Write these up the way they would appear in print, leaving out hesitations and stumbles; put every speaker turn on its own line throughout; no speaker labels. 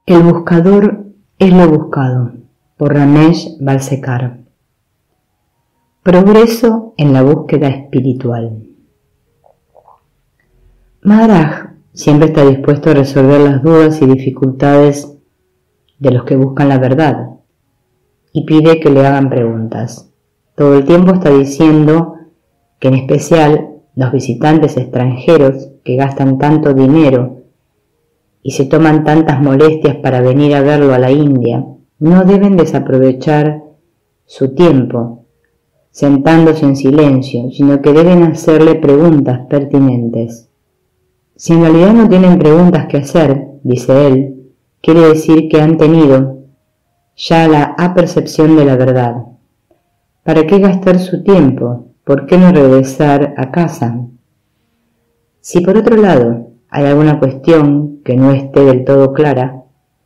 El buscador es lo buscado, por Ramesh Balsekar. Progreso en la búsqueda espiritual. Maharaj siempre está dispuesto a resolver las dudas y dificultades de los que buscan la verdad y pide que le hagan preguntas. Todo el tiempo está diciendo que en especial los visitantes extranjeros que gastan tanto dinero y se toman tantas molestias para venir a verlo a la India, no deben desaprovechar su tiempo sentándose en silencio, sino que deben hacerle preguntas pertinentes. Si en realidad no tienen preguntas que hacer, dice él, quiere decir que han tenido ya la apercepción de la verdad. ¿Para qué gastar su tiempo? ¿Por qué no regresar a casa? Si por otro lado hay alguna cuestión que no esté del todo clara,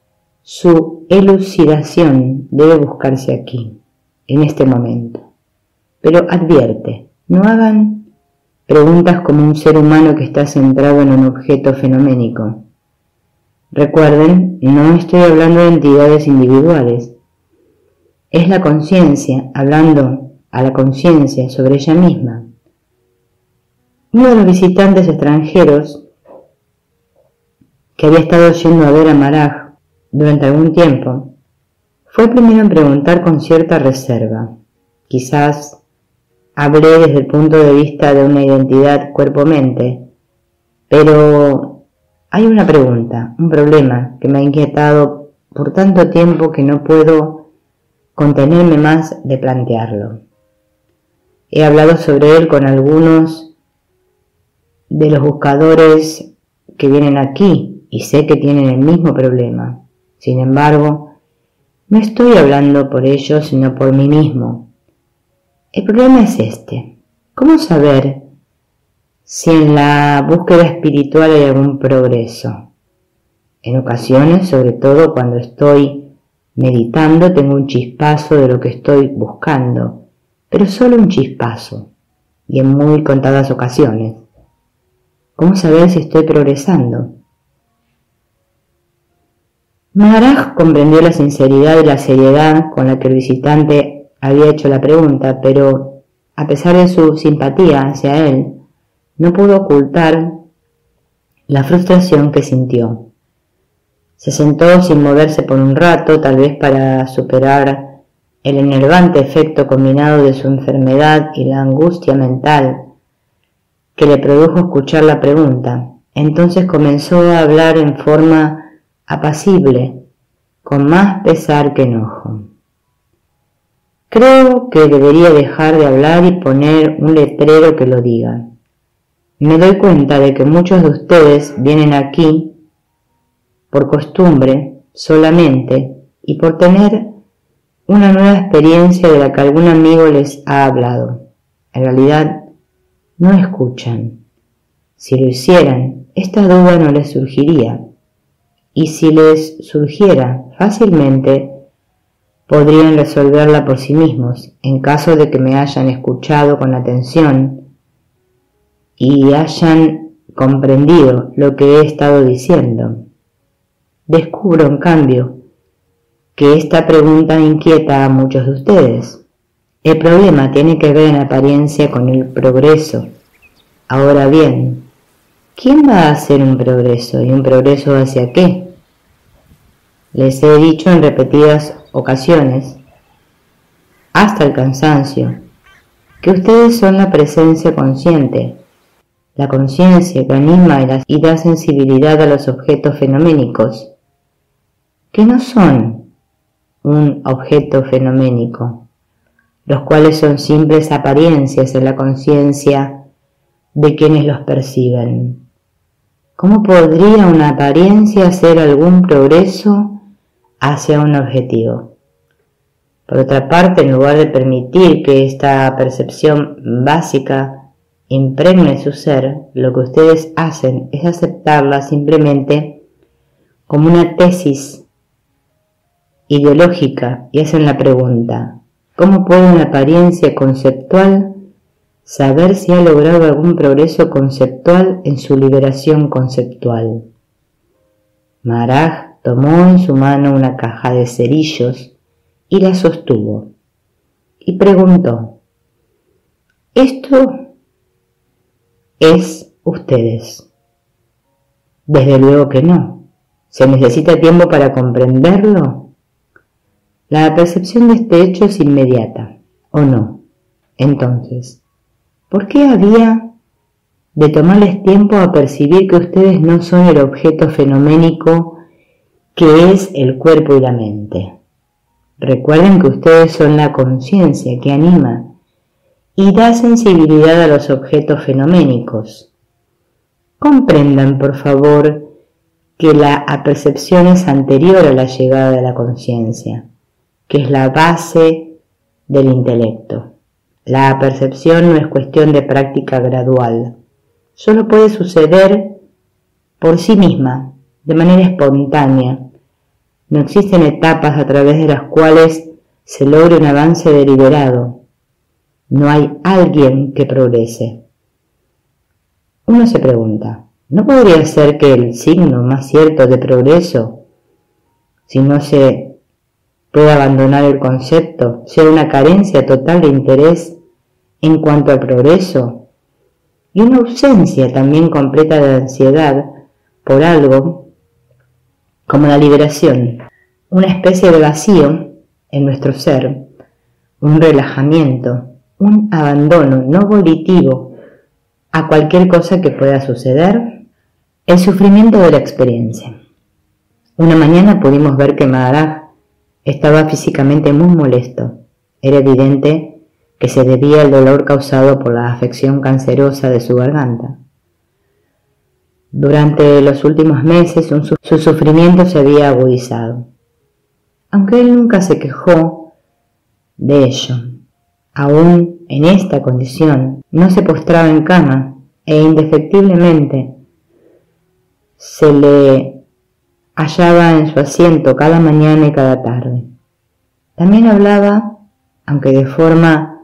su elucidación debe buscarse aquí, en este momento. Pero advierte, no hagan preguntas como un ser humano que está centrado en un objeto fenoménico. Recuerden, no estoy hablando de entidades individuales. Es la conciencia hablando a la conciencia sobre ella misma. Uno de los visitantes extranjeros que había estado yendo a ver a Maharaj durante algún tiempo fue el primero en preguntar con cierta reserva. Quizás hablé desde el punto de vista de una identidad cuerpo-mente, pero hay una pregunta, un problema que me ha inquietado por tanto tiempo que no puedo contenerme más de plantearlo. He hablado sobre él con algunos de los buscadores que vienen aquí y sé que tienen el mismo problema. Sin embargo, no estoy hablando por ellos sino por mí mismo. El problema es este: ¿cómo saber si en la búsqueda espiritual hay algún progreso? En ocasiones, sobre todo cuando estoy meditando, tengo un chispazo de lo que estoy buscando, pero solo un chispazo, y en muy contadas ocasiones. ¿Cómo saber si estoy progresando? Maharaj comprendió la sinceridad y la seriedad con la que el visitante había hecho la pregunta, pero a pesar de su simpatía hacia él, no pudo ocultar la frustración que sintió. Se sentó sin moverse por un rato, tal vez para superar el enervante efecto combinado de su enfermedad y la angustia mental que le produjo escuchar la pregunta. Entonces comenzó a hablar en forma apacible, con más pesar que enojo. Creo que debería dejar de hablar y poner un letrero que lo diga. Me doy cuenta de que muchos de ustedes vienen aquí por costumbre solamente y por tener una nueva experiencia de la que algún amigo les ha hablado. En realidad, no escuchan. Si lo hicieran, esta duda no les surgiría. Y si les surgiera fácilmente, podrían resolverla por sí mismos, en caso de que me hayan escuchado con atención y hayan comprendido lo que he estado diciendo. Descubro, en cambio, que esta pregunta inquieta a muchos de ustedes. El problema tiene que ver en apariencia con el progreso. Ahora bien, ¿quién va a hacer un progreso? ¿Y un progreso hacia qué? Les he dicho en repetidas ocasiones, hasta el cansancio, que ustedes son la presencia consciente, la conciencia que anima y da sensibilidad a los objetos fenoménicos, que no son un objeto fenoménico, los cuales son simples apariencias en la conciencia de quienes los perciben. ¿Cómo podría una apariencia hacer algún progreso hacia un objetivo? Por otra parte, en lugar de permitir que esta percepción básica impregne su ser, lo que ustedes hacen es aceptarla simplemente como una tesis ideológica y hacen la pregunta: ¿cómo puede una apariencia conceptual saber si ha logrado algún progreso conceptual en su liberación conceptual? Maharaj tomó en su mano una caja de cerillos y la sostuvo, y preguntó: ¿esto es ustedes? Desde luego que no. ¿Se necesita tiempo para comprenderlo? La percepción de este hecho es inmediata, ¿o no? Entonces, ¿por qué había de tomarles tiempo a percibir que ustedes no son el objeto fenoménico que es el cuerpo y la mente? Recuerden que ustedes son la conciencia que anima y da sensibilidad a los objetos fenoménicos. Comprendan, por favor, que la apercepción es anterior a la llegada de la conciencia, que es la base del intelecto. La apercepción no es cuestión de práctica gradual, solo puede suceder por sí misma, de manera espontánea. No existen etapas a través de las cuales se logre un avance deliberado. No hay alguien que progrese. Uno se pregunta, ¿no podría ser que el signo más cierto de progreso, si no se puede abandonar el concepto, sea una carencia total de interés en cuanto al progreso y una ausencia también completa de ansiedad por algo como la liberación, una especie de vacío en nuestro ser, un relajamiento, un abandono no volitivo a cualquier cosa que pueda suceder? El sufrimiento de la experiencia. Una mañana pudimos ver que Maharaj estaba físicamente muy molesto. Era evidente que se debía al dolor causado por la afección cancerosa de su garganta. Durante los últimos meses su sufrimiento se había agudizado. Aunque él nunca se quejó de ello, aún en esta condición no se postraba en cama e indefectiblemente se le hallaba en su asiento cada mañana y cada tarde. También hablaba, aunque de forma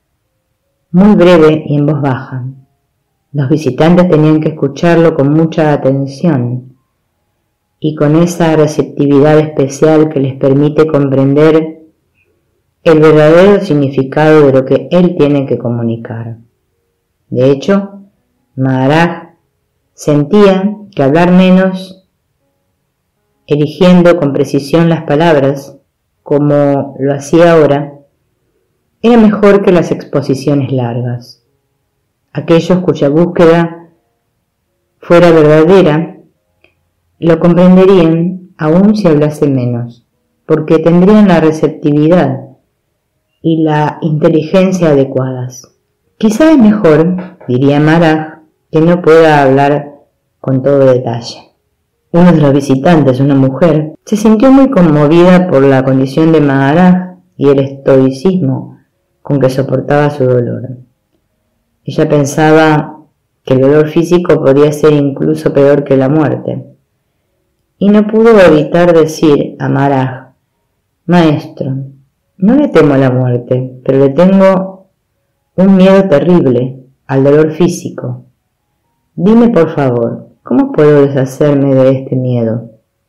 muy breve y en voz baja. Los visitantes tenían que escucharlo con mucha atención y con esa receptividad especial que les permite comprender el verdadero significado de lo que él tiene que comunicar. De hecho, Maharaj sentía que hablar menos, eligiendo con precisión las palabras, como lo hacía ahora, era mejor que las exposiciones largas. Aquellos cuya búsqueda fuera verdadera lo comprenderían aun si hablase menos, porque tendrían la receptividad y la inteligencia adecuadas. Quizá es mejor, diría Maharaj, que no pueda hablar con todo detalle. Uno de los visitantes, una mujer, se sintió muy conmovida por la condición de Maharaj y el estoicismo con que soportaba su dolor. Ella pensaba que el dolor físico podía ser incluso peor que la muerte, y no pudo evitar decir a Maharaj: Maestro, no le temo a la muerte, pero le tengo un miedo terrible al dolor físico. Dime por favor, ¿cómo puedo deshacerme de este miedo?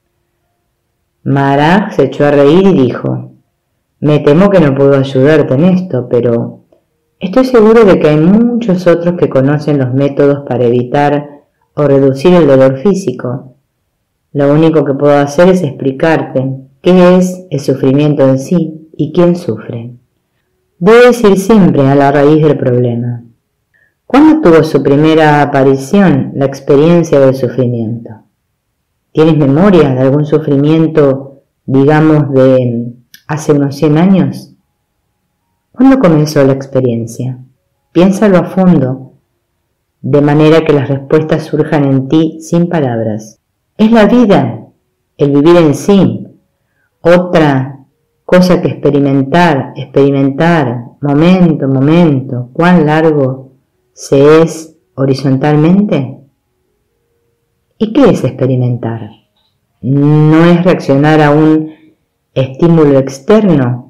Maharaj se echó a reír y dijo: Me temo que no puedo ayudarte en esto, pero estoy seguro de que hay muchos otros que conocen los métodos para evitar o reducir el dolor físico. Lo único que puedo hacer es explicarte qué es el sufrimiento en sí y quién sufre. Debes ir siempre a la raíz del problema. ¿Cuándo tuvo su primera aparición la experiencia del sufrimiento? ¿Tienes memoria de algún sufrimiento, digamos, de hace unos 100 años? ¿Cuándo comenzó la experiencia? Piénsalo a fondo, de manera que las respuestas surjan en ti sin palabras. ¿Es la vida, el vivir en sí, otra cosa que experimentar, momento, cuán largo se es horizontalmente? ¿Y qué es experimentar? ¿No es reaccionar a un estímulo externo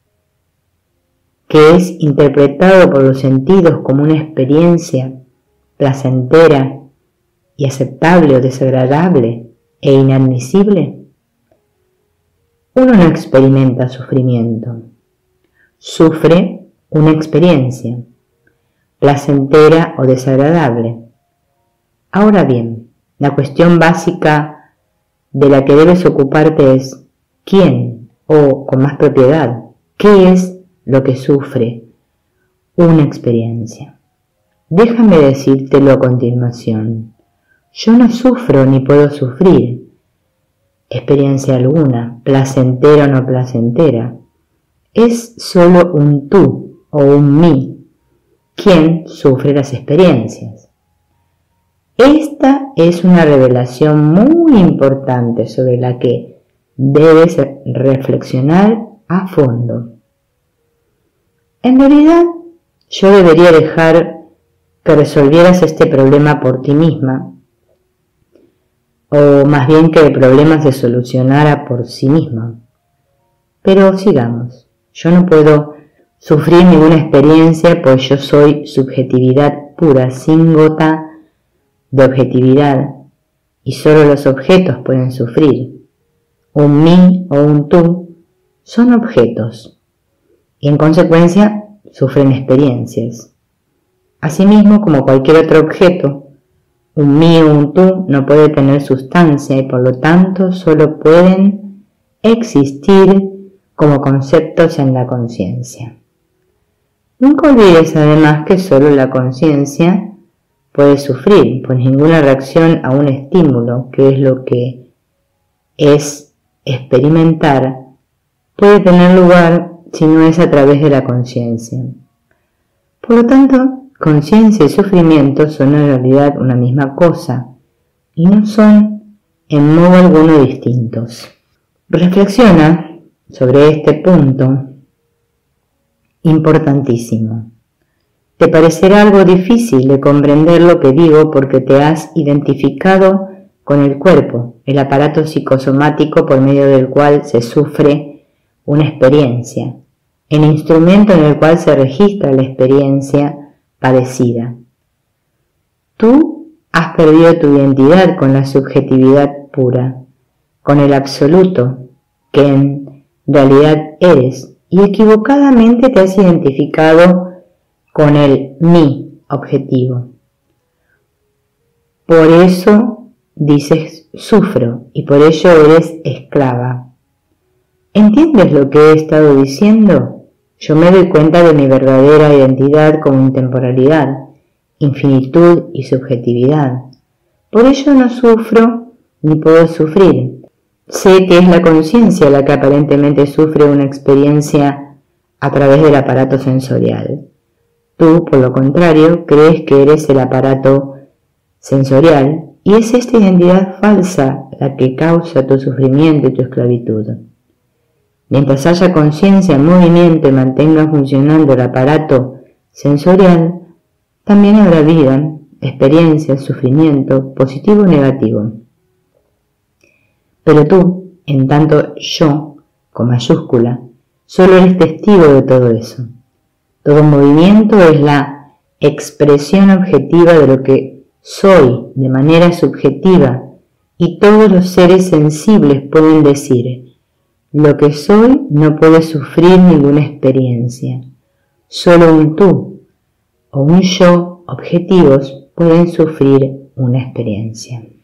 que es interpretado por los sentidos como una experiencia placentera y aceptable o desagradable e inadmisible? uno no experimenta sufrimiento, sufre una experiencia, placentera o desagradable. Ahora bien, la cuestión básica de la que debes ocuparte es ¿quién? O, con más propiedad, ¿qué es lo que sufre una experiencia? Déjame decírtelo a continuación. Yo no sufro ni puedo sufrir experiencia alguna, placentera o no placentera. Es solo un tú o un mí quien sufre las experiencias. Esta es una revelación muy importante sobre la que debes reflexionar a fondo. En realidad, yo debería dejar que resolvieras este problema por ti misma, o más bien que el problema se solucionara por sí mismo. Pero sigamos, yo no puedo sufrir ninguna experiencia, pues yo soy subjetividad pura, sin gota de objetividad, y solo los objetos pueden sufrir. Un mí o un tú son objetos, y en consecuencia sufren experiencias. Asimismo, como cualquier otro objeto, un mí o un tú no puede tener sustancia y por lo tanto solo pueden existir como conceptos en la conciencia. Nunca olvides además que solo la conciencia puede sufrir, pues ninguna reacción a un estímulo, que es lo que es experimentar, puede tener lugar si no es a través de la conciencia. Por lo tanto, conciencia y sufrimiento son en realidad una misma cosa y no son en modo alguno distintos. Reflexiona sobre este punto importantísimo. Te parecerá algo difícil de comprender lo que digo porque te has identificado con el cuerpo, el aparato psicosomático por medio del cual se sufre una experiencia, el instrumento en el cual se registra la experiencia padecida. Tú has perdido tu identidad con la subjetividad pura, con el absoluto que en realidad eres, y equivocadamente te has identificado con el mí objetivo. Por eso dices sufro y por ello eres esclava. ¿Entiendes lo que he estado diciendo? Yo me doy cuenta de mi verdadera identidad como intemporalidad, infinitud y subjetividad. Por ello no sufro ni puedo sufrir. Sé que es la conciencia la que aparentemente sufre una experiencia a través del aparato sensorial. Tú, por lo contrario, crees que eres el aparato sensorial y es esta identidad falsa la que causa tu sufrimiento y tu esclavitud. Mientras haya conciencia en movimiento y mantenga funcionando el aparato sensorial, también habrá vida, experiencia, sufrimiento, positivo o negativo. Pero tú, en tanto yo, con mayúscula, solo eres testigo de todo eso. Todo movimiento es la expresión objetiva de lo que soy de manera subjetiva y todos los seres sensibles pueden decir: lo que soy no puede sufrir ninguna experiencia. Solo un tú o un yo objetivos pueden sufrir una experiencia.